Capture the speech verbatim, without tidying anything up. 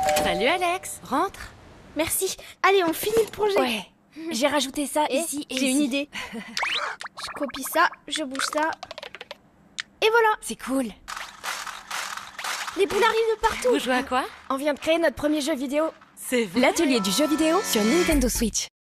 Salut Alex, rentre. Merci. Allez, on finit le projet. Ouais. J'ai rajouté ça Et ici et j'ai ici. une idée. Je copie ça, je bouge ça. Et voilà, C'est cool. les boules arrivent de partout. Vous jouez à quoi? On vient de créer notre premier jeu vidéo. C'est vrai. L'atelier du jeu vidéo sur Nintendo Switch.